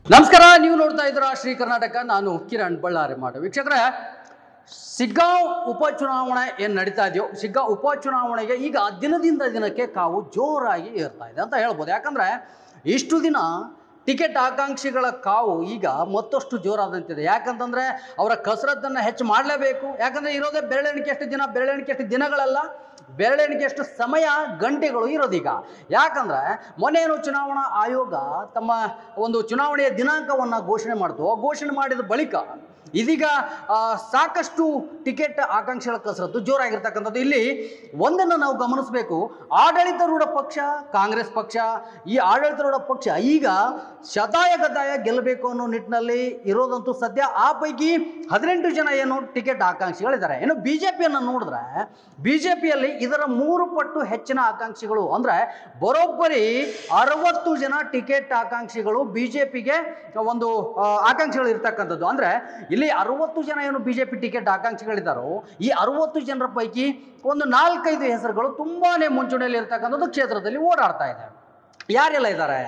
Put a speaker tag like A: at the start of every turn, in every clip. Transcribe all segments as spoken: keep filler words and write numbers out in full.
A: ನಮಸ್ಕಾರ, ನೀವು ನೋಡ್ತಾ ಇದ್ದೀರಾ ಶ್ರೀ ಕರ್ನಾಟಕ. ನಾನು ಕಿರಣ್ ಬಳ್ಳಾರಿ ಮಾಡ. ವೀಕ್ಷಕರೇ, ಶಿಗ್ಗಾಂವ್ ಉಪಚುನಾವಣೆ ಏನು ನಡೀತಾ ಇದೆಯೋ, ಶಿಗ್ಗಾಂವ್ ಉಪಚುನಾವಣೆಗೆ ಈಗ ದಿನದಿಂದ ದಿನಕ್ಕೆ ಕಾವು ಜೋರಾಗಿ ಏರ್ತಾ ಇದೆ ಅಂತ ಹೇಳ್ಬೋದು. ಯಾಕಂದರೆ ಇಷ್ಟು ದಿನ ಟಿಕೆಟ್ ಆಕಾಂಕ್ಷಿಗಳ ಕಾವು ಈಗ ಮತ್ತಷ್ಟು ಜೋರಾದಂತಿದೆ. ಯಾಕಂತಂದರೆ ಅವರ ಕಸರತ್ತನ್ನು ಹೆಚ್ಚು ಮಾಡಲೇಬೇಕು. ಯಾಕಂದರೆ ಇರೋದೇ ಬೆರಳೆಣಿಕೆ ಎಷ್ಟು ದಿನ, ಬೆರಳೆಣಿಕೆ ಎಷ್ಟು ದಿನಗಳಲ್ಲ, ಬೆರಳೆಣಿಕೆ ಎಷ್ಟು ಸಮಯ, ಗಂಟೆಗಳು ಇರೋದೀಗ. ಯಾಕಂದರೆ ಮೊನ್ನೇನು ಚುನಾವಣಾ ಆಯೋಗ ತಮ್ಮ ಒಂದು ಚುನಾವಣೆಯ ದಿನಾಂಕವನ್ನು ಘೋಷಣೆ ಮಾಡ್ತು. ಘೋಷಣೆ ಮಾಡಿದ ಬಳಿಕ ಇದೀಗ ಸಾಕಷ್ಟು ಟಿಕೆಟ್ ಆಕಾಂಕ್ಷಿಗಳ ಕಸರತ್ತು ಜೋರಾಗಿರ್ತಕ್ಕಂಥದ್ದು. ಇಲ್ಲಿ ಒಂದನ್ನು ನಾವು ಗಮನಿಸಬೇಕು, ಆಡಳಿತಾರೂಢ ಪಕ್ಷ ಕಾಂಗ್ರೆಸ್ ಪಕ್ಷ, ಈ ಆಡಳಿತಾರೂಢ ಪಕ್ಷ ಈಗ ಶತಾಯ ಗತಾಯ ಗೆಲ್ಲಬೇಕು ಅನ್ನೋ ನಿಟ್ಟಿನಲ್ಲಿ ಇರೋದಂತೂ ಸದ್ಯ. ಆ ಪೈಕಿ ಹದಿನೆಂಟು ಜನ ಏನು ಟಿಕೆಟ್ ಆಕಾಂಕ್ಷಿಗಳಿದ್ದಾರೆ. ಇನ್ನು ಬಿ ಜೆ ಪಿಯನ್ನು ನೋಡಿದ್ರೆ ಬಿ ಜೆ ಪಿಯಲ್ಲಿ ಇದರ ಮೂರು ಪಟ್ಟು ಹೆಚ್ಚಿನ ಆಕಾಂಕ್ಷಿಗಳು, ಅಂದರೆ ಬರೋಬ್ಬರಿ ಅರವತ್ತು ಜನ ಟಿಕೆಟ್ ಆಕಾಂಕ್ಷಿಗಳು ಬಿ ಜೆ ಪಿಗೆ ಒಂದು ಆಕಾಂಕ್ಷಿಗಳು ಇರ್ತಕ್ಕಂಥದ್ದು. ಅಂದರೆ ಇಲ್ಲಿ ಅರವತ್ತು ಜನ ಏನು ಬಿ ಜೆ ಪಿ ಟಿಕೆಟ್ ಆಕಾಂಕ್ಷಿಗಳಿದ್ದಾರೋ, ಈ ಅರವತ್ತು ಜನರ ಪೈಕಿ ಒಂದು ನಾಲ್ಕೈದು ಹೆಸರುಗಳು ತುಂಬಾ ಮುಂಚೂಣಿಯಲ್ಲಿ ಇರ್ತಕ್ಕಂಥದ್ದು ಕ್ಷೇತ್ರದಲ್ಲಿ ಓಡಾಡ್ತಾ ಇದೆ. ಯಾರೆಲ್ಲ ಇದ್ದಾರೆ?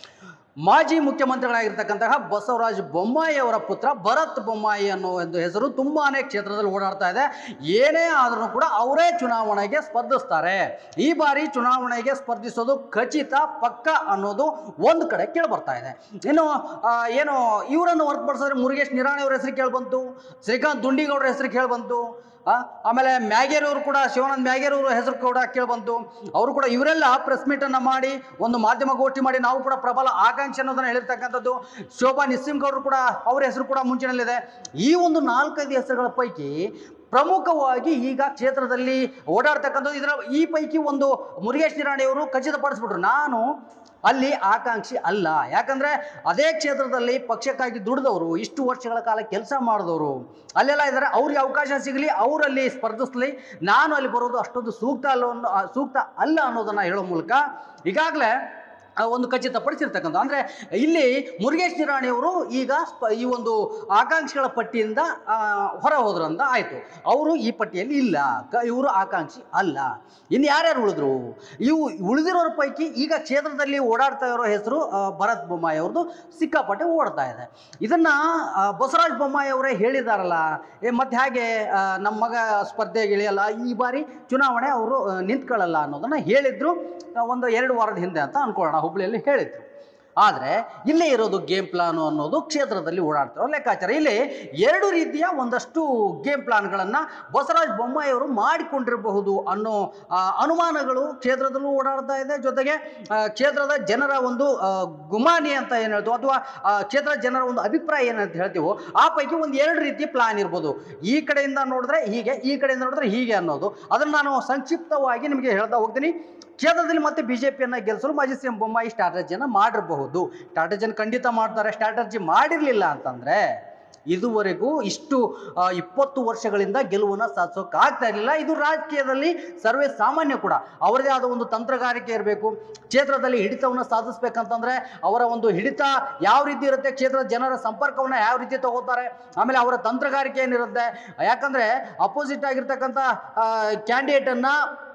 A: ಮಾಜಿ ಮುಖ್ಯಮಂತ್ರಿಗಳಾಗಿರ್ತಕ್ಕಂತಹ ಬಸವರಾಜ ಬೊಮ್ಮಾಯಿ ಅವರ ಪುತ್ರ ಭರತ್ ಬೊಮ್ಮಾಯಿ ಅನ್ನೋ ಒಂದು ಹೆಸರು ತುಂಬಾ ಕ್ಷೇತ್ರದಲ್ಲಿ ಓಡಾಡ್ತಾ ಇದೆ. ಏನೇ ಆದರೂ ಕೂಡ ಅವರೇ ಚುನಾವಣೆಗೆ ಸ್ಪರ್ಧಿಸ್ತಾರೆ. ಈ ಬಾರಿ ಚುನಾವಣೆಗೆ ಸ್ಪರ್ಧಿಸೋದು ಖಚಿತ, ಪಕ್ಕ ಅನ್ನೋದು ಒಂದು ಕಡೆ ಕೇಳಿ ಬರ್ತಾ ಇದೆ. ಇನ್ನು ಏನು ಇವರನ್ನು ಹೊರತುಪಡಿಸಿದ್ರೆ ಮುರುಗೇಶ್ ನಿರಾಣಿ ಅವರ ಹೆಸರು ಕೇಳಿಬಂತು, ಶ್ರೀಕಾಂತ್ ದುಂಡಿಗೌಡರ ಹೆಸರು ಕೇಳಿಬಂತು, ಆಮೇಲೆ ಮ್ಯಾಗೇರವರು ಕೂಡ, ಶಿವಾನಂದ ಮ್ಯಾಗೇರವರು ಹೆಸರು ಕೂಡ ಕೇಳಿಬಂತು. ಅವರು ಕೂಡ ಇವರೆಲ್ಲ ಪ್ರೆಸ್ ಮೀಟನ್ನು ಮಾಡಿ ಒಂದು ಮಾಧ್ಯಮ ಗೋಷ್ಠಿ ಮಾಡಿ ನಾವು ಕೂಡ ಪ್ರಬಲ ಆಕಾಂಕ್ಷಿ ಅನ್ನೋದನ್ನು ಹೇಳಿರ್ತಕ್ಕಂಥದ್ದು. ಶೋಭಾ ನಿಸ್ಸಿಂಗೌಡರು ಕೂಡ ಅವರ ಹೆಸರು ಕೂಡ ಮುಂಚಿನಲ್ಲಿದೆ. ಈ ಒಂದು ನಾಲ್ಕೈದು ಹೆಸರುಗಳ ಪೈಕಿ ಪ್ರಮುಖವಾಗಿ ಈಗ ಕ್ಷೇತ್ರದಲ್ಲಿ ಓಡಾಡ್ತಕ್ಕಂಥದ್ದು ಇದರ ಈ ಪೈಕಿ ಒಂದು ಮುರುಗೇಶ್ ನಿರಾಣಿಯವರು ಖಚಿತಪಡಿಸ್ಬಿಟ್ರು, ನಾನು ಅಲ್ಲಿ ಆಕಾಂಕ್ಷಿ ಅಲ್ಲ. ಯಾಕಂದರೆ ಅದೇ ಕ್ಷೇತ್ರದಲ್ಲಿ ಪಕ್ಷಕ್ಕಾಗಿ ದುಡಿದವರು, ಇಷ್ಟು ವರ್ಷಗಳ ಕಾಲ ಕೆಲಸ ಮಾಡಿದವರು ಅಲ್ಲೆಲ್ಲ ಇದ್ದಾರೆ. ಅವ್ರಿಗೆ ಅವಕಾಶ ಸಿಗಲಿ, ಅವರಲ್ಲಿ ಸ್ಪರ್ಧಿಸಲಿ, ನಾನು ಅಲ್ಲಿ ಬರೋದು ಅಷ್ಟೊಂದು ಸೂಕ್ತ ಅಲ್ಲ ಅನ್ನೋ ಸೂಕ್ತ ಅಲ್ಲ ಅನ್ನೋದನ್ನು ಹೇಳೋ ಮೂಲಕ ಈಗಾಗಲೇ ಒಂದು ಖಚಿತಪಡಿಸಿರ್ತಕ್ಕಂಥ. ಅಂದರೆ ಇಲ್ಲಿ ಮುರುಗೇಶ್ ನಿರಾಣಿಯವರು ಈಗ ಸ್ಪ ಈ ಒಂದು ಆಕಾಂಕ್ಷಿಗಳ ಪಟ್ಟಿಯಿಂದ ಹೊರ ಹೋದ್ರಂತ ಆಯಿತು. ಅವರು ಈ ಪಟ್ಟಿಯಲ್ಲಿ ಇಲ್ಲ, ಕ ಇವರು ಆಕಾಂಕ್ಷಿ ಅಲ್ಲ. ಇನ್ನು ಯಾರ್ಯಾರು ಉಳಿದ್ರು? ಇವು ಉಳಿದಿರೋರ ಪೈಕಿ ಈಗ ಕ್ಷೇತ್ರದಲ್ಲಿ ಓಡಾಡ್ತಾ ಇರೋ ಹೆಸರು ಭರತ್ ಬೊಮ್ಮಾಯಿ ಅವ್ರದ್ದು ಸಿಕ್ಕಾಪಟ್ಟೆ ಓಡ್ತಾ ಇದೆ. ಇದನ್ನು ಬಸವರಾಜ ಬೊಮ್ಮಾಯಿ ಅವರೇ ಹೇಳಿದಾರಲ್ಲ, ಏ ಮತ್ತೆ ಹಾಗೆ ನಮ್ಮ ಮಗ ಸ್ಪರ್ಧೆಗೆ ಇಳಿಯಲ್ಲ, ಈ ಬಾರಿ ಚುನಾವಣೆ ಅವರು ನಿಂತ್ಕೊಳ್ಳಲ್ಲ ಅನ್ನೋದನ್ನು ಹೇಳಿದ್ರು ಒಂದು ಎರಡು ವಾರದ ಹಿಂದೆ ಅಂತ ಅನ್ಕೊಳ್ಳೋಣ, ಹುಬ್ಬಳ್ಳಿಯಲ್ಲಿ ಹೇಳಿದ್ರು. ಆದರೆ ಇಲ್ಲೇ ಇರೋದು ಗೇಮ್ ಪ್ಲಾನು ಅನ್ನೋದು ಕ್ಷೇತ್ರದಲ್ಲಿ ಓಡಾಡ್ತಿರೋ ಲೆಕ್ಕಾಚಾರ. ಇಲ್ಲಿ ಎರಡು ರೀತಿಯ ಒಂದಷ್ಟು ಗೇಮ್ ಪ್ಲಾನ್ಗಳನ್ನು ಬಸವರಾಜ ಬೊಮ್ಮಾಯಿ ಅವರು ಮಾಡಿಕೊಂಡಿರಬಹುದು ಅನ್ನೋ ಅನುಮಾನಗಳು ಕ್ಷೇತ್ರದಲ್ಲೂ ಓಡಾಡ್ತಾ ಇದೆ. ಜೊತೆಗೆ ಕ್ಷೇತ್ರದ ಜನರ ಒಂದು ಗುಮಾನಿ ಅಂತ ಏನು ಹೇಳ್ತೀವೋ, ಅಥವಾ ಕ್ಷೇತ್ರದ ಜನರ ಒಂದು ಅಭಿಪ್ರಾಯ ಏನಂತ ಹೇಳ್ತೀವೋ, ಆ ಪೈಕಿ ಒಂದು ಎರಡು ರೀತಿಯ ಪ್ಲಾನ್ ಇರ್ಬೋದು. ಈ ಕಡೆಯಿಂದ ನೋಡಿದ್ರೆ ಹೀಗೆ, ಈ ಕಡೆಯಿಂದ ನೋಡಿದ್ರೆ ಹೀಗೆ ಅನ್ನೋದು. ಅದನ್ನು ನಾನು ಸಂಕ್ಷಿಪ್ತವಾಗಿ ನಿಮಗೆ ಹೇಳ್ತಾ ಹೋಗ್ತೀನಿ. ಕ್ಷೇತ್ರದಲ್ಲಿ ಮತ್ತೆ ಬಿ ಜೆ ಪಿಯನ್ನು ಗೆಲ್ಲಿಸಲು ಮಾಜಿ ಸಿ ಎಂ ಬೊಮ್ಮಾಯಿ ಸ್ಟ್ರಾಟಜಿಯನ್ನು ಮಾಡಿರಬಹುದು. ಸ್ಟ್ರಾಟಜಿಯನ್ನು ಖಂಡಿತ ಮಾಡ್ತಾರೆ. ಸ್ಟ್ರಾಟಜಿ ಮಾಡಿರಲಿಲ್ಲ ಅಂತಂದರೆ ಇದುವರೆಗೂ ಇಷ್ಟು ಇಪ್ಪತ್ತು ವರ್ಷಗಳಿಂದ ಗೆಲುವನ್ನು ಸಾಧಿಸೋಕೆ ಆಗ್ತಾ ಇರಲಿಲ್ಲ. ಇದು ರಾಜಕೀಯದಲ್ಲಿ ಸರ್ವೇ ಸಾಮಾನ್ಯ ಕೂಡ. ಅವರದೇ ಆದ ಒಂದು ತಂತ್ರಗಾರಿಕೆ ಇರಬೇಕು. ಕ್ಷೇತ್ರದಲ್ಲಿ ಹಿಡಿತವನ್ನು ಸಾಧಿಸ್ಬೇಕಂತಂದರೆ ಅವರ ಒಂದು ಹಿಡಿತ ಯಾವ ರೀತಿ ಇರುತ್ತೆ, ಕ್ಷೇತ್ರದ ಜನರ ಸಂಪರ್ಕವನ್ನು ಯಾವ ರೀತಿ ತಗೋತಾರೆ, ಆಮೇಲೆ ಅವರ ತಂತ್ರಗಾರಿಕೆ ಏನಿರುತ್ತೆ. ಯಾಕಂದರೆ ಅಪೋಸಿಟ್ ಆಗಿರ್ತಕ್ಕಂಥ ಕ್ಯಾಂಡಿಡೇಟನ್ನು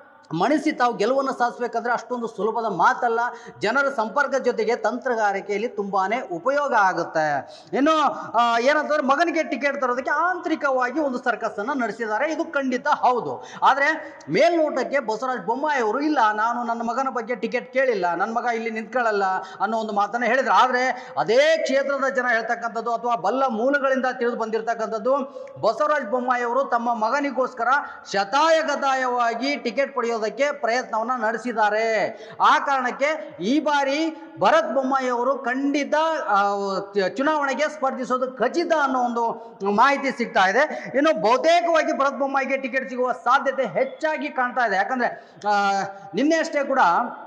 A: ಮಣಿಸಿ ತಾವು ಗೆಲುವನ್ನು ಸಾಧಿಸಬೇಕಂದ್ರೆ ಅಷ್ಟೊಂದು ಸುಲಭದ ಮಾತಲ್ಲ. ಜನರ ಸಂಪರ್ಕ ಜೊತೆಗೆ ತಂತ್ರಗಾರಿಕೆಯಲ್ಲಿ ತುಂಬಾ ಉಪಯೋಗ ಆಗುತ್ತೆ. ಇನ್ನು ಏನಂತಂದ್ರೆ ಮಗನಿಗೆ ಟಿಕೆಟ್ ತರೋದಕ್ಕೆ ಆಂತರಿಕವಾಗಿ ಒಂದು ಸರ್ಕಸನ್ನು ನಡೆಸಿದ್ದಾರೆ, ಇದು ಖಂಡಿತ ಹೌದು. ಆದರೆ ಮೇಲ್ನೋಟಕ್ಕೆ ಬಸವರಾಜ ಬೊಮ್ಮಾಯಿ ಅವರು ಇಲ್ಲ, ನಾನು ನನ್ನ ಮಗನ ಬಗ್ಗೆ ಟಿಕೆಟ್ ಕೇಳಿಲ್ಲ, ನನ್ನ ಮಗ ಇಲ್ಲಿ ನಿಂತ್ಕೊಳ್ಳಲ್ಲ ಅನ್ನೋ ಒಂದು ಮಾತನ್ನು ಹೇಳಿದ್ರು. ಆದರೆ ಅದೇ ಕ್ಷೇತ್ರದ ಜನ ಹೇಳ್ತಕ್ಕಂಥದ್ದು ಅಥವಾ ಬಲ್ಲ ಮೂಲಗಳಿಂದ ತಿಳಿದು ಬಂದಿರತಕ್ಕಂಥದ್ದು, ಬಸವರಾಜ ಬೊಮ್ಮಾಯಿ ಅವರು ತಮ್ಮ ಮಗನಿಗೋಸ್ಕರ ಶತಾಯ ಗತಾಯವಾಗಿ ಟಿಕೆಟ್ ಪಡೆಯೋದು ಪ್ರಯತ್ನವನ್ನ ನಡೆಸಿದ್ದಾರೆ. ಆ ಕಾರಣಕ್ಕೆ ಈ ಬಾರಿ ಭರತ್ ಬೊಮ್ಮಾಯಿ ಅವರು ಖಂಡಿತ ಚುನಾವಣೆಗೆ ಸ್ಪರ್ಧಿಸೋದು ಖಚಿತ ಅನ್ನೋ ಒಂದು ಮಾಹಿತಿ ಸಿಗ್ತಾ ಇದೆ. ಇನ್ನು ಬಹುತೇಕವಾಗಿ ಭರತ್ ಬೊಮ್ಮಾಯಿಗೆ ಟಿಕೆಟ್ ಸಿಗುವ ಸಾಧ್ಯತೆ ಹೆಚ್ಚಾಗಿ ಕಾಣ್ತಾ ಇದೆ. ಯಾಕಂದ್ರೆ ನಿನ್ನೆ ಅಷ್ಟೇ ಕೂಡ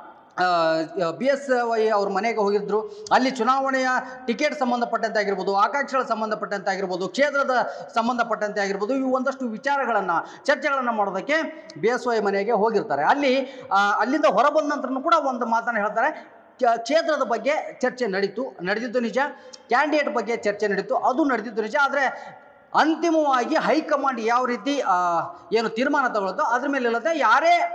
A: ಬಿ ಎಸ್ ವೈ ಅವ್ರ ಮನೆಗೆ ಹೋಗಿದ್ರು. ಅಲ್ಲಿ ಚುನಾವಣೆಯ ಟಿಕೆಟ್ ಸಂಬಂಧಪಟ್ಟಂತೆ ಆಗಿರ್ಬೋದು, ಆಕಾಂಕ್ಷಿಗಳ ಸಂಬಂಧಪಟ್ಟಂತೆ ಆಗಿರ್ಬೋದು, ಕ್ಷೇತ್ರದ ಸಂಬಂಧಪಟ್ಟಂತೆ ಆಗಿರ್ಬೋದು, ಇವು ಒಂದಷ್ಟು ವಿಚಾರಗಳನ್ನು ಚರ್ಚೆಗಳನ್ನು ಮಾಡೋದಕ್ಕೆ ಬಿ ಎಸ್ ವೈ ಮನೆಗೆ ಹೋಗಿರ್ತಾರೆ. ಅಲ್ಲಿ ಅಲ್ಲಿಂದ ಹೊರಬಂದ ನಂತರ ಕೂಡ ಒಂದು ಮಾತನ್ನು ಹೇಳ್ತಾರೆ, ಕ್ಷೇತ್ರದ ಬಗ್ಗೆ ಚರ್ಚೆ ನಡೀತು ನಡೆದಿದ್ದು ನಿಜ, ಕ್ಯಾಂಡಿಡೇಟ್ ಬಗ್ಗೆ ಚರ್ಚೆ ನಡೀತು ಅದು ನಡೆದಿದ್ದು ನಿಜ. ಆದರೆ ಅಂತಿಮವಾಗಿ ಹೈಕಮಾಂಡ್ ಯಾವ ರೀತಿ ಏನು ತೀರ್ಮಾನ ತಗೊಳ್ತೋ ಅದ್ರ ಮೇಲೆ ಇಲ್ಲದೆ ಯಾರೇ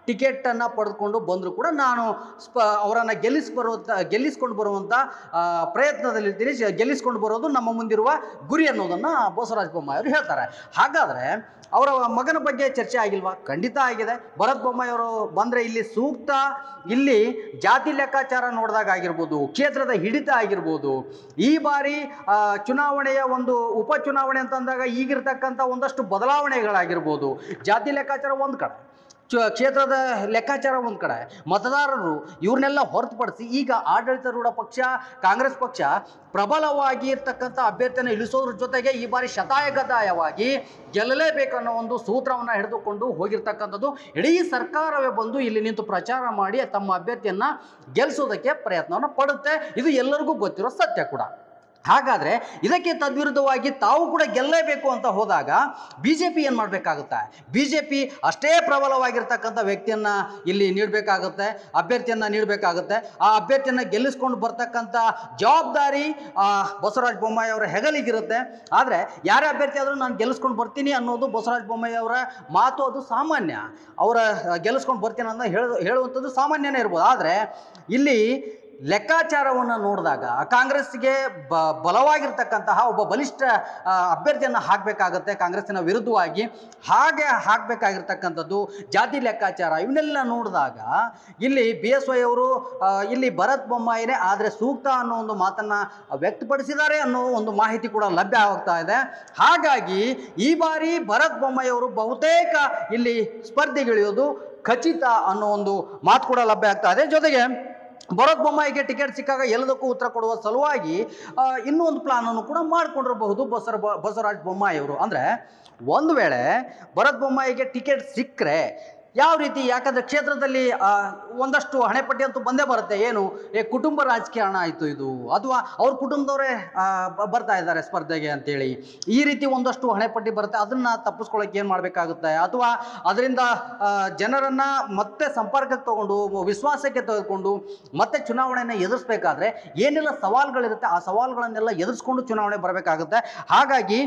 A: ಟಿಕೆಟನ್ನು ಪಡೆದುಕೊಂಡು ಬಂದರೂ ಕೂಡ ನಾನು ಸ್ಪ ಅವರನ್ನು ಗೆಲ್ಲಿಸ್ ಬರುವಂಥ ಗೆಲ್ಲಿಸ್ಕೊಂಡು ಬರುವಂಥ ಪ್ರಯತ್ನದಲ್ಲಿರ್ತೀನಿ, ಗೆಲ್ಲಿಸ್ಕೊಂಡು ಬರೋದು ನಮ್ಮ ಮುಂದಿರುವ ಗುರಿ ಅನ್ನೋದನ್ನು ಬಸವರಾಜ ಬೊಮ್ಮಾಯಿ ಅವರು ಹೇಳ್ತಾರೆ. ಹಾಗಾದರೆ ಅವರ ಮಗನ ಬಗ್ಗೆ ಚರ್ಚೆ ಆಗಿಲ್ವಾ? ಖಂಡಿತ ಆಗಿದೆ. ಭರತ್ ಬೊಮ್ಮಾಯಿ ಅವರು ಬಂದರೆ ಇಲ್ಲಿ ಸೂಕ್ತ, ಇಲ್ಲಿ ಜಾತಿ ಲೆಕ್ಕಾಚಾರ ನೋಡಿದಾಗ ಆಗಿರ್ಬೋದು, ಕ್ಷೇತ್ರದ ಹಿಡಿತ ಆಗಿರ್ಬೋದು, ಈ ಬಾರಿ ಚುನಾವಣೆಯ ಒಂದು ಉಪಚುನಾವಣೆ ಅಂತಂದಾಗ ಈಗಿರ್ತಕ್ಕಂಥ ಒಂದಷ್ಟು ಬದಲಾವಣೆಗಳಾಗಿರ್ಬೋದು, ಜಾತಿ ಲೆಕ್ಕಾಚಾರ ಒಂದು ಕಡೆ, ಚ ಕ್ಷೇತ್ರದ ಲೆಕ್ಕಾಚಾರ ಒಂದು ಕಡೆ, ಮತದಾರರು ಇವ್ರನ್ನೆಲ್ಲ ಹೊರತುಪಡಿಸಿ ಈಗ ಆಡಳಿತಾರೂಢ ಪಕ್ಷ ಕಾಂಗ್ರೆಸ್ ಪಕ್ಷ ಪ್ರಬಲವಾಗಿ ಇರ್ತಕ್ಕಂಥ ಅಭ್ಯರ್ಥಿಯನ್ನು ಇಳಿಸೋದ್ರ ಜೊತೆಗೆ ಈ ಬಾರಿ ಶತಾಯಗತಾಯವಾಗಿ ಗೆಲ್ಲಲೇಬೇಕನ್ನೋ ಒಂದು ಸೂತ್ರವನ್ನು ಹಿಡಿದುಕೊಂಡು ಹೋಗಿರ್ತಕ್ಕಂಥದ್ದು. ಇಡೀ ಸರ್ಕಾರವೇ ಬಂದು ಇಲ್ಲಿ ನಿಂತು ಪ್ರಚಾರ ಮಾಡಿ ತಮ್ಮ ಅಭ್ಯರ್ಥಿಯನ್ನು ಗೆಲ್ಲಿಸೋದಕ್ಕೆ ಪ್ರಯತ್ನವನ್ನು ಪಡುತ್ತೆ. ಇದು ಎಲ್ಲರಿಗೂ ಗೊತ್ತಿರೋ ಸತ್ಯ ಕೂಡ. ಹಾಗಾದರೆ ಇದಕ್ಕೆ ತದ್ವಿರುದ್ಧವಾಗಿ ತಾವು ಕೂಡ ಗೆಲ್ಲಲೇಬೇಕು ಅಂತ ಹೋದಾಗ ಬಿ ಜೆ ಪಿ ಏನು ಮಾಡಬೇಕಾಗುತ್ತೆ? ಬಿ ಜೆ ಪಿ ಅಷ್ಟೇ ಪ್ರಬಲವಾಗಿರ್ತಕ್ಕಂಥ ವ್ಯಕ್ತಿಯನ್ನು ಇಲ್ಲಿ ನೀಡಬೇಕಾಗುತ್ತೆ, ಅಭ್ಯರ್ಥಿಯನ್ನು ನೀಡಬೇಕಾಗುತ್ತೆ. ಆ ಅಭ್ಯರ್ಥಿಯನ್ನು ಗೆಲ್ಲಿಸ್ಕೊಂಡು ಬರ್ತಕ್ಕಂಥ ಜವಾಬ್ದಾರಿ ಬಸವರಾಜ ಬೊಮ್ಮಾಯಿ ಅವರ ಹೆಗಲಿಗಿರುತ್ತೆ. ಆದರೆ ಯಾರೇ ಅಭ್ಯರ್ಥಿ ಆದರೂ ನಾನು ಗೆಲ್ಲಿಸ್ಕೊಂಡು ಬರ್ತೀನಿ ಅನ್ನೋದು ಬಸವರಾಜ ಬೊಮ್ಮಾಯಿ ಅವರ ಮಾತು, ಅದು ಸಾಮಾನ್ಯ. ಅವರ ಗೆಲ್ಲಿಸ್ಕೊಂಡು ಬರ್ತೀನಿ ಅಂತ ಹೇಳ ಹೇಳುವಂಥದ್ದು ಸಾಮಾನ್ಯನೇ ಇರ್ಬೋದು. ಆದರೆ ಇಲ್ಲಿ ಲೆಕ್ಕಾಚಾರವನ್ನು ನೋಡಿದಾಗ ಕಾಂಗ್ರೆಸ್ಗೆ ಬ ಬಲವಾಗಿರ್ತಕ್ಕಂತಹ ಒಬ್ಬ ಬಲಿಷ್ಠ ಅಭ್ಯರ್ಥಿಯನ್ನು ಹಾಕಬೇಕಾಗತ್ತೆ ಕಾಂಗ್ರೆಸ್ಸಿನ ವಿರುದ್ಧವಾಗಿ. ಹಾಗೆ ಹಾಕಬೇಕಾಗಿರ್ತಕ್ಕಂಥದ್ದು ಜಾತಿ ಲೆಕ್ಕಾಚಾರ ಇವನ್ನೆಲ್ಲ ನೋಡಿದಾಗ ಇಲ್ಲಿ ಬಿ ಎಸ್ ವೈ ಅವರು ಇಲ್ಲಿ ಭರತ್ ಬೊಮ್ಮಾಯಿನೇ ಆದರೆ ಸೂಕ್ತ ಅನ್ನೋ ಒಂದು ಮಾತನ್ನು ವ್ಯಕ್ತಪಡಿಸಿದ್ದಾರೆ ಅನ್ನೋ ಒಂದು ಮಾಹಿತಿ ಕೂಡ ಲಭ್ಯ ಆಗ್ತಾ ಇದೆ. ಹಾಗಾಗಿ ಈ ಬಾರಿ ಭರತ್ ಬೊಮ್ಮಾಯಿ ಅವರು ಬಹುತೇಕ ಇಲ್ಲಿ ಸ್ಪರ್ಧೆಗಿಳಿಯೋದು ಖಚಿತ ಅನ್ನೋ ಒಂದು ಮಾತು ಕೂಡ ಲಭ್ಯ ಆಗ್ತಾ ಇದೆ. ಜೊತೆಗೆ ಭರತ್ ಬೊಮ್ಮಾಯಿಗೆ ಟಿಕೆಟ್ ಸಿಕ್ಕಾಗ ಎಲ್ಲದಕ್ಕೂ ಉತ್ತರ ಕೊಡುವ ಸಲುವಾಗಿ ಇನ್ನೂ ಒಂದು ಪ್ಲಾನನ್ನು ಕೂಡ ಮಾಡಿಕೊಂಡಿರಬಹುದು ಬಸರ ಬಸವರಾಜ ಬೊಮ್ಮಾಯಿ ಅವರು. ಅಂದರೆ ಒಂದು ವೇಳೆ ಭರತ್ ಬೊಮ್ಮಾಯಿಗೆ ಟಿಕೆಟ್ ಸಿಕ್ಕರೆ ಯಾವ ರೀತಿ, ಯಾಕಂದರೆ ಕ್ಷೇತ್ರದಲ್ಲಿ ಒಂದಷ್ಟು ಹಣೆಪಟ್ಟಿ ಅಂತೂ ಬಂದೇ ಬರುತ್ತೆ. ಏನು ಏ ಕುಟುಂಬ ರಾಜಕಾರಣ ಆಯಿತು ಇದು, ಅಥವಾ ಅವ್ರ ಕುಟುಂಬದವರೇ ಬರ್ತಾ ಇದ್ದಾರೆ ಸ್ಪರ್ಧೆಗೆ ಅಂತೇಳಿ ಈ ರೀತಿ ಒಂದಷ್ಟು ಹಣೆಪಟ್ಟಿ ಬರುತ್ತೆ. ಅದನ್ನು ತಪ್ಪಿಸ್ಕೊಳ್ಳೋಕೆ ಏನು ಮಾಡಬೇಕಾಗುತ್ತೆ? ಅಥವಾ ಅದರಿಂದ ಜನರನ್ನು ಮತ್ತೆ ಸಂಪರ್ಕಕ್ಕೆ ತಗೊಂಡು ವಿಶ್ವಾಸಕ್ಕೆ ತೆಗೆದುಕೊಂಡು ಮತ್ತೆ ಚುನಾವಣೆಯನ್ನು ಎದುರಿಸಬೇಕಾದ್ರೆ ಏನೆಲ್ಲ ಸವಾಲುಗಳಿರುತ್ತೆ ಆ ಸವಾಲುಗಳನ್ನೆಲ್ಲ ಎದುರಿಸ್ಕೊಂಡು ಚುನಾವಣೆ ಬರಬೇಕಾಗುತ್ತೆ. ಹಾಗಾಗಿ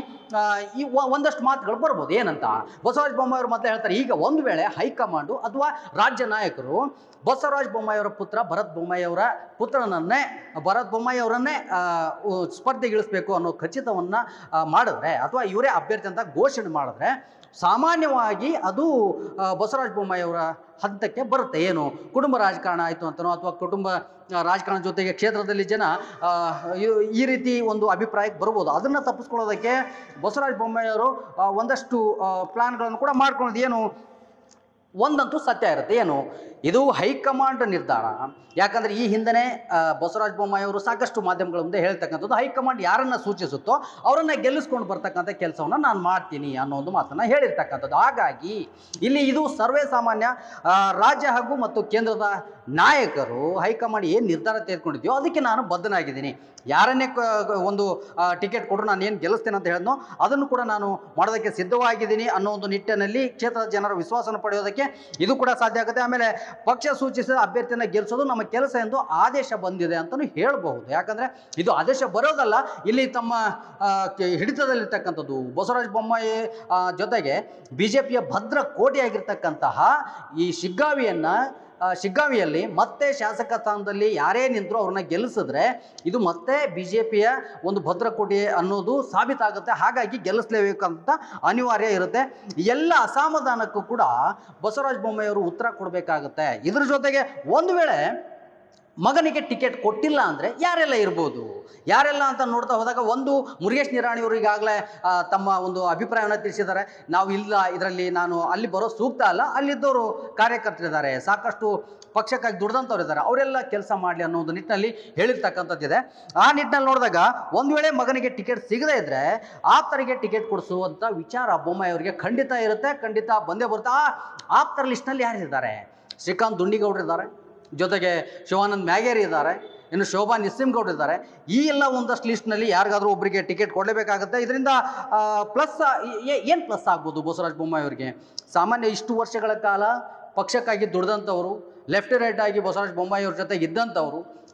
A: ಈ ಒಂದಷ್ಟು ಮಾತುಗಳು ಬರ್ಬೋದು. ಏನಂತ ಬಸವರಾಜ ಬೊಮ್ಮಾಯಿ ಅವರು ಮತ್ತೆ ಹೇಳ್ತಾರೆ, ಈಗ ಒಂದು ವೇಳೆ ಹೈಕಮಾಂಡು ಅಥವಾ ರಾಜ್ಯ ನಾಯಕರು ಬಸವರಾಜ ಬೊಮ್ಮಾಯಿ ಅವರ ಪುತ್ರ ಭರತ್ ಬೊಮ್ಮಾಯಿ ಅವರ ಪುತ್ರನನ್ನೇ ಭರತ್ ಬೊಮ್ಮಾಯಿ ಅವರನ್ನೇ ಸ್ಪರ್ಧೆಗಿಳಿಸಬೇಕು ಅನ್ನೋ ಖಚಿತವನ್ನು ಮಾಡಿದ್ರೆ, ಅಥವಾ ಇವರೇ ಅಭ್ಯರ್ಥಿ ಅಂತ ಘೋಷಣೆ ಮಾಡಿದ್ರೆ ಸಾಮಾನ್ಯವಾಗಿ ಅದು ಬಸವರಾಜ ಬೊಮ್ಮಾಯಿ ಅವರ ಹಂತಕ್ಕೆ ಬರುತ್ತೆ. ಏನು ಕುಟುಂಬ ರಾಜಕಾರಣ ಆಯಿತು ಅಂತನೋ, ಅಥವಾ ಕುಟುಂಬ ರಾಜಕಾರಣ ಜೊತೆಗೆ ಕ್ಷೇತ್ರದಲ್ಲಿ ಜನ ಈ ರೀತಿ ಒಂದು ಅಭಿಪ್ರಾಯಕ್ಕೆ ಬರ್ಬೋದು. ಅದನ್ನು ತಪ್ಪಿಸ್ಕೊಳ್ಳೋದಕ್ಕೆ ಬಸವರಾಜ ಬೊಮ್ಮಾಯಿ ಅವರು ಒಂದಷ್ಟು ಪ್ಲಾನ್ಗಳನ್ನು ಕೂಡ ಮಾಡ್ಕೊಳ್ಳೋದು. ಏನು ಒಂದಂತೂ ಸತ್ಯ ಇರುತ್ತೆ, ಏನು ಇದು ಹೈಕಮಾಂಡ್ ನಿರ್ಧಾರ. ಯಾಕಂದರೆ ಈ ಹಿಂದೆ ಬಸವರಾಜ ಬೊಮ್ಮಾಯಿ ಅವರು ಸಾಕಷ್ಟು ಮಾಧ್ಯಮಗಳ ಮುಂದೆ ಹೇಳ್ತಕ್ಕಂಥದ್ದು ಹೈಕಮಾಂಡ್ ಯಾರನ್ನು ಸೂಚಿಸುತ್ತೋ ಅವರನ್ನು ಗೆಲ್ಲಿಸ್ಕೊಂಡು ಬರ್ತಕ್ಕಂಥ ಕೆಲಸವನ್ನು ನಾನು ಮಾಡ್ತೀನಿ ಅನ್ನೋ ಒಂದು ಮಾತನ್ನು ಹೇಳಿರ್ತಕ್ಕಂಥದ್ದು. ಹಾಗಾಗಿ ಇಲ್ಲಿ ಇದು ಸರ್ವೇ ಸಾಮಾನ್ಯ. ರಾಜ್ಯ ಹಾಗೂ ಮತ್ತು ಕೇಂದ್ರದ ನಾಯಕರು ಹೈಕಮಾಂಡ್ ಏನು ನಿರ್ಧಾರ ತೆಗೆದುಕೊಂಡಿದೆಯೋ ಅದಕ್ಕೆ ನಾನು ಬದ್ಧನಾಗಿದ್ದೀನಿ. ಯಾರನ್ನೇ ಒಂದು ಟಿಕೆಟ್ ಕೊಟ್ಟರು ನಾನು ಏನು ಗೆಲ್ಲಿಸ್ತೇನೆ ಅಂತ ಹೇಳಿದ್ನೋ ಅದನ್ನು ಕೂಡ ನಾನು ಮಾಡೋದಕ್ಕೆ ಸಿದ್ಧವಾಗಿದ್ದೀನಿ ಅನ್ನೋ ಒಂದು ನಿಟ್ಟಿನಲ್ಲಿ ಕ್ಷೇತ್ರದ ಜನರ ವಿಶ್ವಾಸನ ಪಡೆಯೋದಕ್ಕೆ ಇದು ಕೂಡ ಸಾಧ್ಯ ಆಗುತ್ತೆ. ಆಮೇಲೆ ಪಕ್ಷ ಸೂಚಿಸಿದ ಅಭ್ಯರ್ಥಿಯನ್ನು ಗೆಲ್ಲಿಸೋದು ನಮ್ಮ ಕೆಲಸ ಎಂದು ಆದೇಶ ಬಂದಿದೆ ಅಂತಲೂ ಹೇಳಬಹುದು. ಯಾಕಂದರೆ ಇದು ಆದೇಶ ಬರೋದಲ್ಲ, ಇಲ್ಲಿ ತಮ್ಮ ಹಿಡಿತದಲ್ಲಿರ್ತಕ್ಕಂಥದ್ದು ಬಸವರಾಜ ಬೊಮ್ಮಾಯಿ ಜೊತೆಗೆ ಬಿ ಜೆ ಪಿಯ ಭದ್ರ ಕೋಟೆಯಾಗಿರ್ತಕ್ಕಂತಹ ಈ ಶಿಗ್ಗಾವಿಯನ್ನು ಶಿಗ್ಗಾವಿಯಲ್ಲಿ ಮತ್ತೆ ಶಾಸಕ ಸ್ಥಾನದಲ್ಲಿ ಯಾರೇ ನಿಂತರೂ ಅವ್ರನ್ನ ಗೆಲ್ಲಿಸಿದ್ರೆ ಇದು ಮತ್ತೆ ಬಿ ಜೆ ಪಿಯ ಒಂದು ಭದ್ರಕೋಟೆ ಅನ್ನೋದು ಸಾಬೀತಾಗುತ್ತೆ. ಹಾಗಾಗಿ ಗೆಲ್ಲಿಸಲೇಬೇಕಂತ ಅನಿವಾರ್ಯ ಇರುತ್ತೆ. ಎಲ್ಲ ಅಸಮಾಧಾನಕ್ಕೂ ಕೂಡ ಬಸವರಾಜ ಬೊಮ್ಮಾಯಿ ಅವರು ಉತ್ತರ ಕೊಡಬೇಕಾಗುತ್ತೆ. ಇದ್ರ ಜೊತೆಗೆ ಒಂದು ವೇಳೆ ಮಗನಿಗೆ ಟಿಕೆಟ್ ಕೊಟ್ಟಿಲ್ಲ ಅಂದರೆ ಯಾರೆಲ್ಲ ಇರ್ಬೋದು, ಯಾರೆಲ್ಲ ಅಂತ ನೋಡ್ತಾ ಹೋದಾಗ ಒಂದು ಮುರುಗೇಶ್ ನಿರಾಣಿಯವರು ಈಗಾಗಲೇ ತಮ್ಮ ಒಂದು ಅಭಿಪ್ರಾಯವನ್ನು ತಿಳಿಸಿದ್ದಾರೆ. ನಾವು ಇಲ್ಲ, ಇದರಲ್ಲಿ ನಾನು ಅಲ್ಲಿ ಬರೋ ಸೂಕ್ತ ಅಲ್ಲ, ಅಲ್ಲಿದ್ದವರು ಕಾರ್ಯಕರ್ತರಿದ್ದಾರೆ, ಸಾಕಷ್ಟು ಪಕ್ಷಕ್ಕಾಗಿ ದುಡ್ದಂಥವ್ರು ಇದ್ದಾರೆ, ಅವರೆಲ್ಲ ಕೆಲಸ ಮಾಡಲಿ ಅನ್ನೋ ಒಂದು ನಿಟ್ಟಿನಲ್ಲಿ ಹೇಳಿರ್ತಕ್ಕಂಥದ್ದಿದೆ. ಆ ನಿಟ್ಟಿನಲ್ಲಿ ನೋಡಿದಾಗ ಒಂದು ವೇಳೆ ಮಗನಿಗೆ ಟಿಕೆಟ್ ಸಿಗದೇ ಇದ್ದರೆ ಆಪ್ತರಿಗೆ ಟಿಕೆಟ್ ಕೊಡಿಸುವಂಥ ವಿಚಾರ ಬೊಮ್ಮಾಯಿ ಅವರಿಗೆ ಖಂಡಿತ ಇರುತ್ತೆ, ಖಂಡಿತ ಬಂದೇ ಬರುತ್ತೆ. ಆ ಆಪ್ತರ ಲಿಸ್ಟ್ನಲ್ಲಿ ಯಾರಿದ್ದಾರೆ? ಶ್ರೀಕಾಂತ್ ದುಂಡಿಗೌಡರು ಇದ್ದಾರೆ, ಜೊತೆಗೆ ಶಿವಾನಂದ್ ಮ್ಯಾಗೇರಿ ಇದ್ದಾರೆ, ಇನ್ನು ಶೋಭಾ ನಿಸ್ಸಿಂಗೌಡರು ಇದ್ದಾರೆ. ಈ ಎಲ್ಲ ಒಂದಷ್ಟು ಲಿಸ್ಟ್ನಲ್ಲಿ ಯಾರಿಗಾದರೂ ಒಬ್ಬರಿಗೆ ಟಿಕೆಟ್ ಕೊಡಲೇಬೇಕಾಗುತ್ತೆ. ಇದರಿಂದ ಪ್ಲಸ್ ಏನು ಪ್ಲಸ್ ಆಗ್ಬೋದು ಬಸವರಾಜ ಬೊಮ್ಮಾಯಿ ಅವರಿಗೆ? ಸಾಮಾನ್ಯ ಇಷ್ಟು ವರ್ಷಗಳ ಕಾಲ ಪಕ್ಷಕ್ಕಾಗಿ ದುಡ್ದಂಥವರು, ಲೆಫ್ಟ್ ರೈಟ್ ಆಗಿ ಬಸವರಾಜ ಬೊಮ್ಮಾಯಿ ಅವ್ರ ಜೊತೆಗೆ ಇದ್ದಂಥವರು,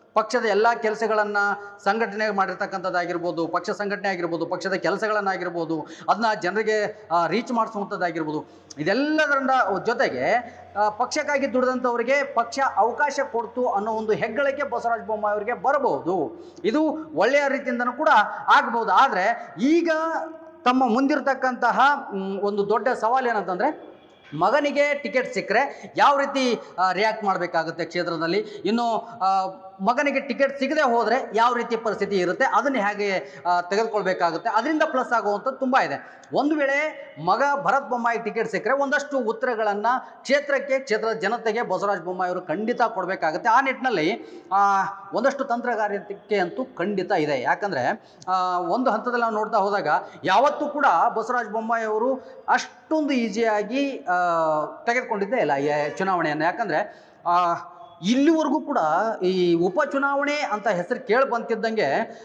A: ಪಕ್ಷದ ಎಲ್ಲ ಕೆಲಸಗಳನ್ನು ಸಂಘಟನೆ ಮಾಡಿರ್ತಕ್ಕಂಥದ್ದಾಗಿರ್ಬೋದು, ಪಕ್ಷ ಸಂಘಟನೆ ಆಗಿರ್ಬೋದು, ಪಕ್ಷದ ಕೆಲಸಗಳನ್ನಾಗಿರ್ಬೋದು, ಅದನ್ನ ಜನರಿಗೆ ರೀಚ್ ಮಾಡಿಸುವಂಥದ್ದಾಗಿರ್ಬೋದು, ಇದೆಲ್ಲದರ ಜೊತೆಗೆ ಪಕ್ಷಕ್ಕಾಗಿ ದುಡಿದಂಥವ್ರಿಗೆ ಪಕ್ಷ ಅವಕಾಶ ಕೊಡ್ತು ಅನ್ನೋ ಒಂದು ಹೆಗ್ಗಳಿಕೆ ಬಸವರಾಜ ಬೊಮ್ಮಾಯಿ ಅವರಿಗೆ ಬರಬಹುದು. ಇದು ಒಳ್ಳೆಯ ರೀತಿಯಿಂದನೂ ಕೂಡ ಆಗಬಹುದು. ಆದರೆ ಈಗ ತಮ್ಮ ಮುಂದಿರತಕ್ಕಂತಹ ಒಂದು ದೊಡ್ಡ ಸವಾಲು ಏನಂತಂದರೆ, ಮಗನಿಗೆ ಟಿಕೆಟ್ ಸಿಕ್ಕರೆ ಯಾವ ರೀತಿ ರಿಯಾಕ್ಟ್ ಮಾಡಬೇಕಾಗುತ್ತೆ ಕ್ಷೇತ್ರದಲ್ಲಿ, ಇನ್ನು ಮಗನಿಗೆ ಟಿಕೆಟ್ ಸಿಗದೆ ಹೋದರೆ ಯಾವ ರೀತಿ ಪರಿಸ್ಥಿತಿ ಇರುತ್ತೆ, ಅದನ್ನು ಹೇಗೆ ತೆಗೆದುಕೊಳ್ಬೇಕಾಗುತ್ತೆ, ಅದರಿಂದ ಪ್ಲಸ್ ಆಗುವಂಥದ್ದು ತುಂಬ ಇದೆ. ಒಂದು ವೇಳೆ ಮಗ ಭರತ್ ಬೊಮ್ಮಾಯಿ ಟಿಕೆಟ್ ಸಿಕ್ಕರೆ ಒಂದಷ್ಟು ಉತ್ತರಗಳನ್ನು ಕ್ಷೇತ್ರಕ್ಕೆ, ಕ್ಷೇತ್ರದ ಜನತೆಗೆ ಬಸವರಾಜ ಬೊಮ್ಮಾಯಿ ಅವರು ಖಂಡಿತ ಕೊಡಬೇಕಾಗುತ್ತೆ. ಆ ನಿಟ್ಟಿನಲ್ಲಿ ಒಂದಷ್ಟು ತಂತ್ರಗಾರಿಕೆ ಅಂತೂ ಖಂಡಿತ ಇದೆ. ಯಾಕಂದರೆ ಒಂದು ಹಂತದಲ್ಲಿ ನಾವು ನೋಡ್ತಾ ಹೋದಾಗ ಯಾವತ್ತೂ ಕೂಡ ಬಸವರಾಜ ಬೊಮ್ಮಾಯಿ ಅವರು ಅಷ್ಟೊಂದು ಈಸಿಯಾಗಿ ತೆಗೆದುಕೊಂಡಿದ್ದೇ ಇಲ್ಲ ಈ ಚುನಾವಣೆಯನ್ನು. ಯಾಕಂದರೆ ಇಲ್ಲಿವರೆಗೂ ಕೂಡ ಈ ಉಪಚುನಾವಣೆ ಅಂತ ಹೆಸರು ಕೇಳಿ ಬಂತಿದ್ದಂಗೆ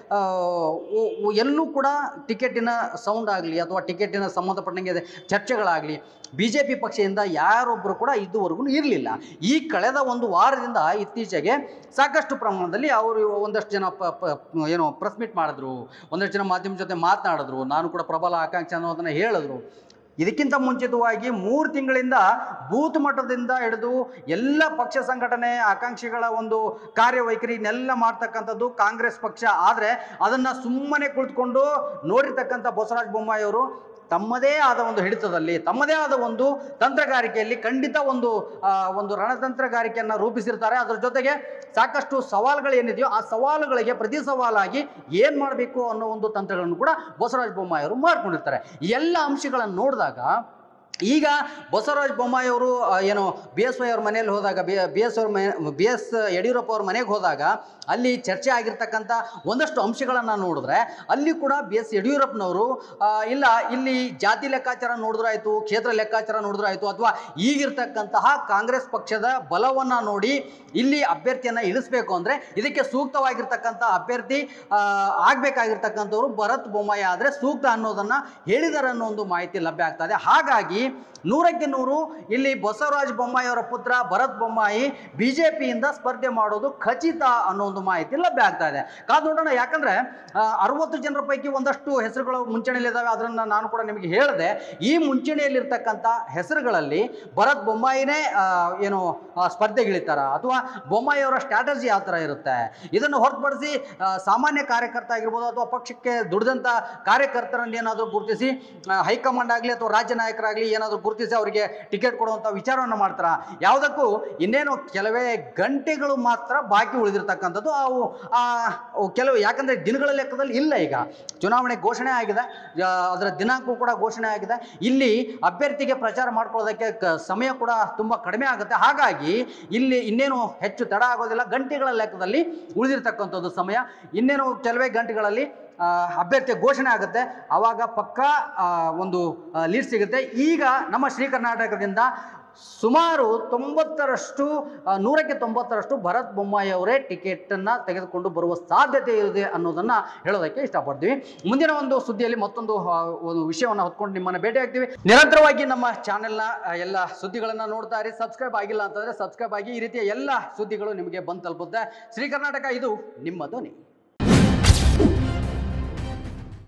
A: ಎಲ್ಲೂ ಕೂಡ ಟಿಕೆಟಿನ ಸೌಂಡ್ ಆಗಲಿ ಅಥವಾ ಟಿಕೆಟಿನ ಸಂಬಂಧಪಟ್ಟಂಗೆ ಚರ್ಚೆಗಳಾಗಲಿ ಬಿ ಜೆ ಪಿ ಪಕ್ಷದಿಂದ ಯಾರೊಬ್ಬರು ಕೂಡ ಇದುವರೆಗೂ ಇರಲಿಲ್ಲ. ಈ ಕಳೆದ ಒಂದು ವಾರದಿಂದ ಇತ್ತೀಚೆಗೆ ಸಾಕಷ್ಟು ಪ್ರಮಾಣದಲ್ಲಿ ಅವರು ಒಂದಷ್ಟು ಜನ ಪ ಏನೋ ಪ್ರೆಸ್ ಮೀಟ್ ಮಾಡಿದ್ರು, ಒಂದಷ್ಟು ಜನ ಮಾಧ್ಯಮ ಜೊತೆ ಮಾತನಾಡಿದ್ರು, ನಾನು ಕೂಡ ಪ್ರಬಲ ಆಕಾಂಕ್ಷಿ ಅನ್ನೋದನ್ನು ಹೇಳಿದ್ರು. ಇದಕ್ಕಿಂತ ಮುಂಚಿತವಾಗಿ ಮೂರು ತಿಂಗಳಿಂದ ಬೂತ್ ಮಟ್ಟದಿಂದ ಹಿಡಿದು ಎಲ್ಲ ಪಕ್ಷ ಸಂಘಟನೆ ಆಕಾಂಕ್ಷಿಗಳ ಒಂದು ಕಾರ್ಯವೈಖರಿನೆಲ್ಲ ಮಾಡ್ತಕ್ಕಂಥದ್ದು ಕಾಂಗ್ರೆಸ್ ಪಕ್ಷ. ಆದರೆ ಅದನ್ನು ಸುಮ್ಮನೆ ಕುಳಿತುಕೊಂಡು ನೋಡಿರ್ತಕ್ಕಂಥ ಬಸವರಾಜ ಬೊಮ್ಮಾಯಿ ಅವರು ತಮ್ಮದೇ ಆದ ಒಂದು ಹಿಡಿತದಲ್ಲಿ, ತಮ್ಮದೇ ಆದ ಒಂದು ತಂತ್ರಗಾರಿಕೆಯಲ್ಲಿ ಖಂಡಿತ ಒಂದು ಒಂದು ರಣತಂತ್ರಗಾರಿಕೆಯನ್ನು ರೂಪಿಸಿರ್ತಾರೆ. ಅದರ ಜೊತೆಗೆ ಸಾಕಷ್ಟು ಸವಾಲುಗಳು ಏನಿದೆಯೋ ಆ ಸವಾಲುಗಳಿಗೆ ಪ್ರತಿ ಸವಾಲಾಗಿ ಏನು ಮಾಡಬೇಕು ಅನ್ನೋ ಒಂದು ತಂತ್ರಗಳನ್ನು ಕೂಡ ಬಸವರಾಜ ಬೊಮ್ಮಾಯಿ ಅವರು ಮಾಡ್ಕೊಂಡಿರ್ತಾರೆ. ಎಲ್ಲ ಅಂಶಗಳನ್ನು ನೋಡಿದಾಗ ಈಗ ಬಸವರಾಜ ಬೊಮ್ಮಾಯಿ ಅವರು ಏನು ಬಿ ಎಸ್ ವೈ ಅವ್ರ ಮನೆಯಲ್ಲಿ ಹೋದಾಗ, ಬಿ ಬಿ ಎಸ್ ಅವ್ರ ಮನೆ ಬಿ ಎಸ್ ಯಡಿಯೂರಪ್ಪ ಅವ್ರ ಮನೆಗೆ ಹೋದಾಗ ಅಲ್ಲಿ ಚರ್ಚೆ ಆಗಿರ್ತಕ್ಕಂಥ ಒಂದಷ್ಟು ಅಂಶಗಳನ್ನು ನೋಡಿದ್ರೆ ಅಲ್ಲಿ ಕೂಡ ಬಿ ಎಸ್ ಯಡಿಯೂರಪ್ಪನವರು ಇಲ್ಲ ಇಲ್ಲಿ ಜಾತಿ ಲೆಕ್ಕಾಚಾರ ನೋಡಿದ್ರಾಯ್ತು, ಕ್ಷೇತ್ರ ಲೆಕ್ಕಾಚಾರ ನೋಡಿದ್ರಾಯ್ತು, ಅಥವಾ ಈಗಿರ್ತಕ್ಕಂತಹ ಕಾಂಗ್ರೆಸ್ ಪಕ್ಷದ ಬಲವನ್ನು ನೋಡಿ ಇಲ್ಲಿ ಅಭ್ಯರ್ಥಿಯನ್ನು ಇಳಿಸ್ಬೇಕು ಅಂದರೆ ಇದಕ್ಕೆ ಸೂಕ್ತವಾಗಿರ್ತಕ್ಕಂಥ ಅಭ್ಯರ್ಥಿ ಆಗಬೇಕಾಗಿರ್ತಕ್ಕಂಥವ್ರು ಭರತ್ ಬೊಮ್ಮಾಯಿ ಆದರೆ ಸೂಕ್ತ ಅನ್ನೋದನ್ನು ಹೇಳಿದಾರೆ ಅನ್ನೋ ಒಂದು ಮಾಹಿತಿ ಲಭ್ಯ ಆಗ್ತದೆ. ಹಾಗಾಗಿ ನೂರಕ್ಕೆ ನೂರು ಇಲ್ಲಿ ಬಸವರಾಜ ಬೊಮ್ಮಾಯಿ ಅವರ ಪುತ್ರ ಭರತ್ ಬೊಮ್ಮಾಯಿ ಬಿ ಜೆ ಪಿಯಿಂದ ಸ್ಪರ್ಧೆ ಮಾಡೋದು ಖಚಿತ ಅನ್ನೋ ಒಂದು ಮಾಹಿತಿ ಲಭ್ಯ ಆಗ್ತಾ ಇದೆ. ಕಾದು ನೋಡೋಣ. ಯಾಕಂದರೆ ಅರವತ್ತು ಜನರ ಪೈಕಿ ಒಂದಷ್ಟು ಹೆಸರುಗಳು ಮುಂಚೂಣಿಯಲ್ಲಿದ್ದಾವೆ. ಅದನ್ನು ನಾನು ಕೂಡ ನಿಮಗೆ ಹೇಳಿದೆ. ಈ ಮುಂಚೂಣಿಯಲ್ಲಿರ್ತಕ್ಕಂಥ ಹೆಸರುಗಳಲ್ಲಿ ಭರತ್ ಬೊಮ್ಮಾಯಿನೇ ಏನು ಸ್ಪರ್ಧೆಗಿಳಿತಾರ ಅಥವಾ ಬೊಮ್ಮಾಯಿ ಅವರ ಸ್ಟ್ರಾಟಜಿ ಯಾವ ಥರ ಇರುತ್ತೆ, ಇದನ್ನು ಹೊರತುಪಡಿಸಿ ಸಾಮಾನ್ಯ ಕಾರ್ಯಕರ್ತ ಆಗಿರ್ಬೋದು ಅಥವಾ ಪಕ್ಷಕ್ಕೆ ದುಡಿದಂಥ ಕಾರ್ಯಕರ್ತರನ್ನು ಏನಾದರೂ ಗುರುತಿಸಿ ಹೈಕಮಾಂಡ್ ಆಗಲಿ ಅಥವಾ ರಾಜ್ಯ ನಾಯಕರಾಗಲಿ ಏನಾದರೂ ಗುರುತಿಸಿ ಅವರಿಗೆ ಟಿಕೆಟ್ ಕೊಡುವಂಥ ವಿಚಾರವನ್ನು ಮಾಡ್ತಾರ. ಯಾವುದಕ್ಕೂ ಇನ್ನೇನು ಕೆಲವೇ ಗಂಟೆಗಳು ಮಾತ್ರ ಬಾಕಿ ಉಳಿದಿರ್ತಕ್ಕಂಥದ್ದು. ಅವು ಕೆಲವು ಯಾಕಂದರೆ ದಿನಗಳ ಲೆಕ್ಕದಲ್ಲಿ ಇಲ್ಲ. ಈಗ ಚುನಾವಣೆ ಘೋಷಣೆ ಆಗಿದೆ, ಅದರ ದಿನಾಂಕ ಕೂಡ ಘೋಷಣೆ ಆಗಿದೆ. ಇಲ್ಲಿ ಅಭ್ಯರ್ಥಿಗೆ ಪ್ರಚಾರ ಮಾಡ್ಕೊಳ್ಳೋದಕ್ಕೆ ಸಮಯ ಕೂಡ ತುಂಬ ಕಡಿಮೆ ಆಗುತ್ತೆ. ಹಾಗಾಗಿ ಇಲ್ಲಿ ಇನ್ನೇನು ಹೆಚ್ಚು ತಡ ಆಗೋದಿಲ್ಲ. ಗಂಟೆಗಳ ಲೆಕ್ಕದಲ್ಲಿ ಉಳಿದಿರ್ತಕ್ಕಂಥದ್ದು ಸಮಯ. ಇನ್ನೇನು ಕೆಲವೇ ಗಂಟೆಗಳಲ್ಲಿ ಅಭ್ಯರ್ಥಿ ಘೋಷಣೆ ಆಗುತ್ತೆ. ಆವಾಗ ಪಕ್ಕಾ ಒಂದು ಲೀಡ್ ಸಿಗುತ್ತೆ. ಈಗ ನಮ್ಮ ಶ್ರೀ ಕರ್ನಾಟಕದಿಂದ ಸುಮಾರು ತೊಂಬತ್ತರಷ್ಟು ನೂರಕ್ಕೆ ತೊಂಬತ್ತರಷ್ಟು ಭರತ್ ಬೊಮ್ಮಾಯಿ ಅವರೇ ಟಿಕೆಟನ್ನು ತೆಗೆದುಕೊಂಡು ಬರುವ ಸಾಧ್ಯತೆ ಇದೆ ಅನ್ನೋದನ್ನು ಹೇಳೋದಕ್ಕೆ ಇಷ್ಟಪಡ್ತೀವಿ. ಮುಂದಿನ ಒಂದು ಸುದ್ದಿಯಲ್ಲಿ ಮತ್ತೊಂದು ಒಂದು ವಿಷಯವನ್ನು ಹೊತ್ಕೊಂಡು ನಿಮ್ಮನ್ನು ಭೇಟಿ ಆಗ್ತೀವಿ. ನಿರಂತರವಾಗಿ ನಮ್ಮ ಚಾನೆಲ್ನ ಎಲ್ಲ ಸುದ್ದಿಗಳನ್ನು ನೋಡ್ತಾ ಇರಿ. ಸಬ್ಸ್ಕ್ರೈಬ್ ಆಗಿಲ್ಲ ಅಂತಂದರೆ ಸಬ್ಸ್ಕ್ರೈಬ್ ಆಗಿ. ಈ ರೀತಿಯ ಎಲ್ಲ ಸುದ್ದಿಗಳು ನಿಮಗೆ ಬಂದು ತಲುಪುತ್ತೆ. ಶ್ರೀ ಕರ್ನಾಟಕ, ಇದು ನಿಮ್ಮ ಧ್ವನಿ.